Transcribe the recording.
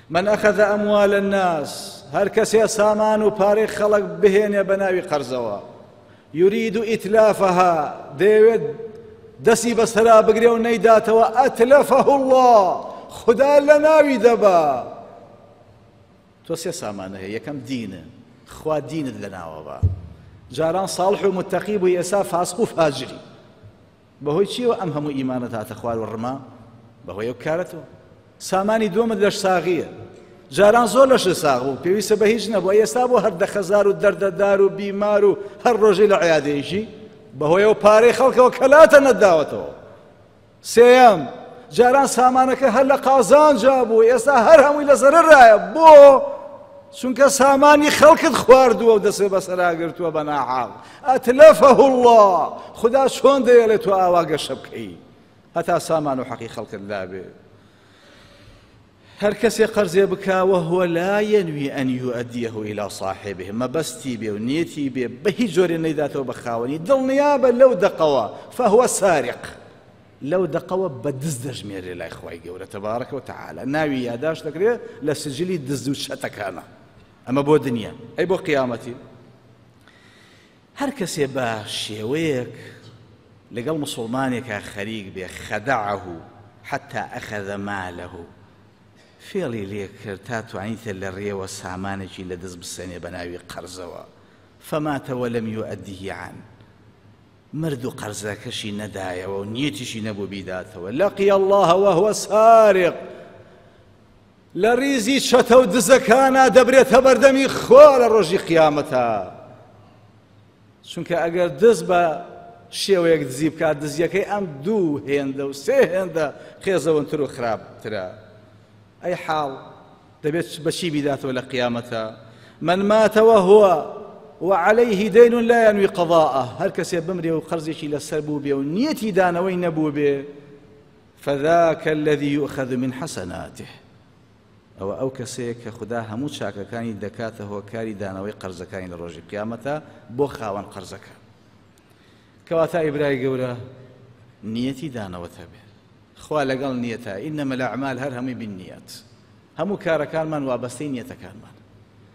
من أخذ أموال الناس هر كسي سامان و پارەی خەڵک بهێنێ بە ناوی قەرزەوە يريد إتلافها دەیەوێت دەستی بەسەرا بگرێ و نەیداتەوە ئەتلەفەه الله خدا لە ناوی دەبا. تۆ سێ سامانە هەیە، یەکەم دینە، خوا دینت لە ناوە بە. جاران ساڵح و متەقی بووی، ئێستا فاسق و فاجری. بەهۆی چیەوە ئەم هەموو ئیمانت هاتە خوار و ڕما؟ بەهۆی ئەو کارەتەوە. سامانی دووەمت لەش ساغیە، جاران زۆر لەش ساغ بوو، پێویستە بە هیچ نەبووە، ئێستا بۆ هەر دەخەزار و دەردەدار و بیمار و هەر ڕۆژەی لە عیادەیەژی بەهۆی ئەو پارەی خەڵکەوە کەلاتە نەداوەتەوە. سێیەم جاران سامانەکە هەر لە قازانجا بوو، ئێستا هەر هەمووی لە زەرەرایە. بۆ؟ چونکە سامانی خەڵکت خواردووە و دەسێ بەسەراگرتووە بە ناحاڵ. ئەتلەفەه الله خدا چۆن دەیەڵێت تۆ ئاوا گەشە بکەی هەتا سامان و حەقی خەڵکت لابێ. هەر کەسێ قەرزێ بکاوە هو لا ينوي أن يؤديه إلى صاحبه، مەبەستی بێ و نیەتی بێ بە هیچ جۆرێ نەیداتەوە بە خاوەنی، دڵنیابە لەو دەقەوە فهو سارق، لەو دەقەوە بە دز دەژمێرێ لای خوای گەورە تەبارەکە و تەعالە، ناوی یاداش دەکرێت لە سجلی دز و شەتەکانە. ئەمە بۆ دنیا. ئەی بۆ قیامەتی هەر کەسێ بە شێوەیەک لەگەڵ مسڵمانێکە خەریک بێ خەدەعه حتى أخذ ماله، فێڵی لێ کرد تا توانیتە لە ڕێوە سامانێکی لە دەست بسێنێ بە ناوی قەرزەوە، فمات ولم يؤديه عنه، مرد و قەرزەکەشی نەدایەوە و نیەتیشی نەبوو بیداتەوە، لقي الله وهو سارق، لە ریزی چەتە و دزەکانە دەبرێتە بەردەمی خوا لە ڕۆژی قیامەتە. چونکە ئەگەر دز بە شێوەیەک دزی بکات، دزیەکەی ئەم دوو هێندە و سێ هێندە خێزەوەنتر و خراپترە، ئەی حاڵ دەبێت بەچی بیداتەوە لە قیامەتە؟ من مات وهو وعليه دين لا ينوي قضاءه، هەر کەسێ بمرێ و قەرزێکی لەسەر بوو بێ و نیەتی دانەوەی نەبوو بێ، فذاك الذي يؤخذ من حسناته، ئەو کەسەیە کە خوددا هەموو چاکەکانی دەکاتەوە کاری دانەوەی قەرزەکانی لە ڕۆژی قیامەتە بۆ خاوەن قەرزەکە. کەواتە ئیبرای گەورە نیەتی دانەوەتە بێ، خوا لەگەڵ نیەتە، ئینەمە الأعمال هەر هەمووی بالنیەت، هەموو کارەکانمان وابەستەی نیەتەکانمان.